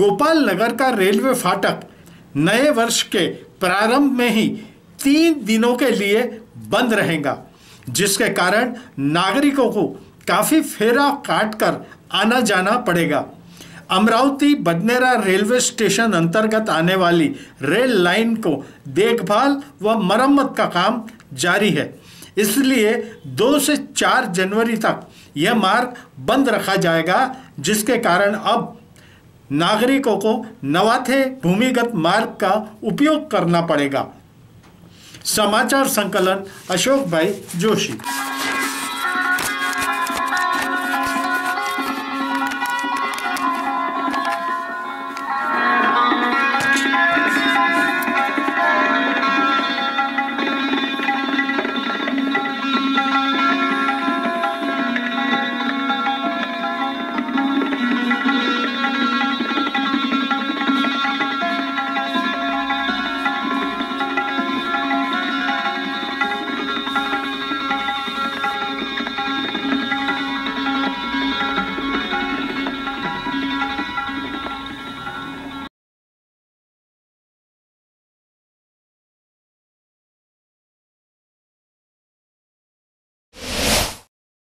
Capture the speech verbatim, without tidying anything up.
गोपाल नगर का रेलवे फाटक नए वर्ष के प्रारंभ में ही तीन दिनों के लिए बंद रहेगा, जिसके कारण नागरिकों को काफी फेरा काट कर आना जाना पड़ेगा। अमरावती बडनेरा रेलवे स्टेशन अंतर्गत आने वाली रेल लाइन को देखभाल व मरम्मत का काम जारी है, इसलिए दो से चार जनवरी तक यह मार्ग बंद रखा जाएगा, जिसके कारण अब नागरिकों को नवाथे भूमिगत मार्ग का उपयोग करना पड़ेगा। समाचार संकलन अशोक भाई जोशी।